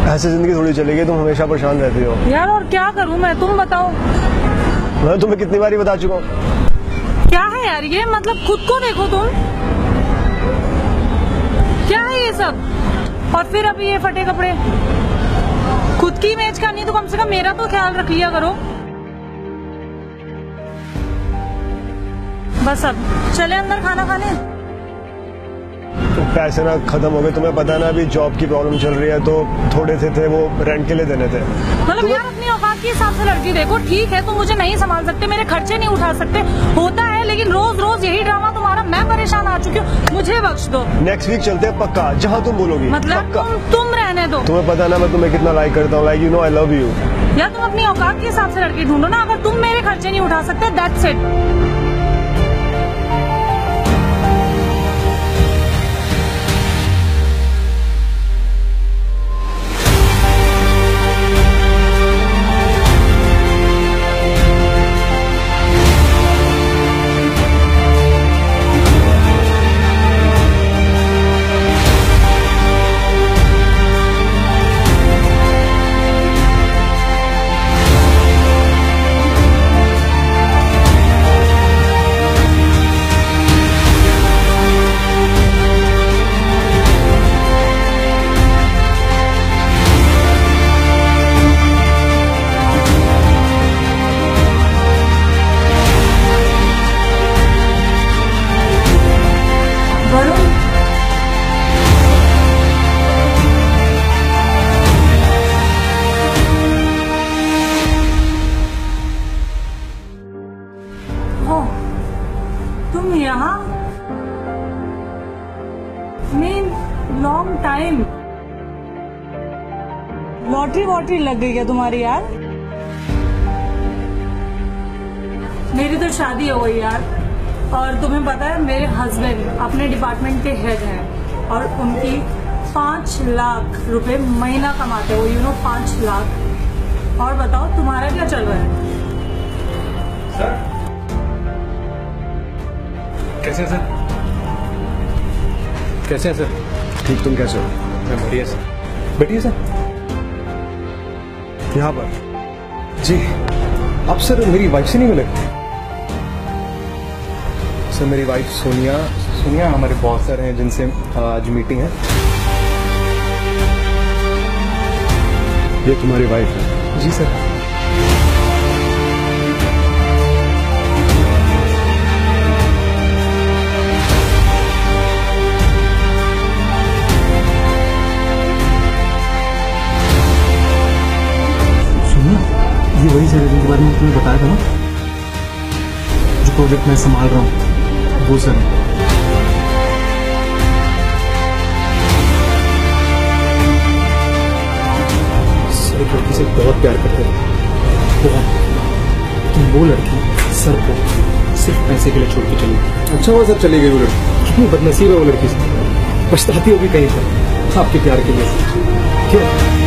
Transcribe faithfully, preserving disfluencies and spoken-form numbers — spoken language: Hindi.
ऐसे जिंदगी थोड़ी चलेगी, तुम हमेशा परेशान रहती हो यार। और क्या करूं मैं, तुम बताओ। मैं तुम्हें कितनी बार बता चुका हूँ। क्या है यार ये, मतलब खुद को देखो तुम, क्या है ये सब। और फिर अभी ये फटे कपड़े, खुद की इमेज करनी तो कम से कम मेरा तो ख्याल रख लिया करो। बस अब चले अंदर खाना खाने। तो पैसे ना खत्म हो गए, तुम्हें पता है ना, अभी जॉब की प्रॉब्लम चल रही है, तो थोड़े से थे वो रेंट के लिए देने थे। मतलब यार अपनी औकात के हिसाब से लड़की देखो। ठीक है तुम मुझे नहीं संभाल सकते, मेरे खर्चे नहीं उठा सकते, होता है, लेकिन रोज रोज यही ड्रामा तुम्हारा, मैं परेशान आ चुकी हूँ, मुझे बख्श दो। नेक्स्ट वीक चलते हैं पक्का, जहाँ तुम बोलोगी। मतलब तुम तुम रहने दो। तुम्हें पता है ना मैं तुम्हें कितना लाइक करता हूँ, like you know I love you. यार तुम अपनी औकात के हिसाब से लड़की ढूंढो ना, अगर तुम मेरे खर्चे नहीं उठा सकते दैट्स इट। तुम यहाँ मीन लॉन्ग टाइम। लॉटरी वॉटरी लग गई है तुम्हारी यार। मेरी तो शादी हो गई यार, और तुम्हें पता है मेरे हस्बैंड अपने डिपार्टमेंट के हेड हैं और उनकी पांच लाख रुपए महीना कमाते हो, यू नो पांच लाख। और बताओ तुम्हारा क्या चल रहा है? सर कैसे हैं सर? कैसे हैं सर? ठीक, तुम कैसे हो? मैं बढ़िया सर। बैठिए सर। यहाँ पर जी आप सर मेरी वाइफ से नहीं मिले? सर मेरी वाइफ सोनिया सोनिया हमारे बॉस सर हैं जिनसे आज मीटिंग है। ये तुम्हारी वाइफ है? जी सर। ये वही सर जिनके बारे में तुम्हें बताया था ना, जो प्रोजेक्ट मैं संभाल रहा हूँ, वो सर। सर एक लड़की से बहुत प्यार करते हैं, बहुत। तुम वो लड़की सर को सिर्फ पैसे के लिए छोड़ के चली गई। अच्छा हुआ सर चली गई वो लड़की। कितनी बदनसीब है वो लड़की, पछताती होगी कहीं पर आपके प्यार के लिए। क्यों?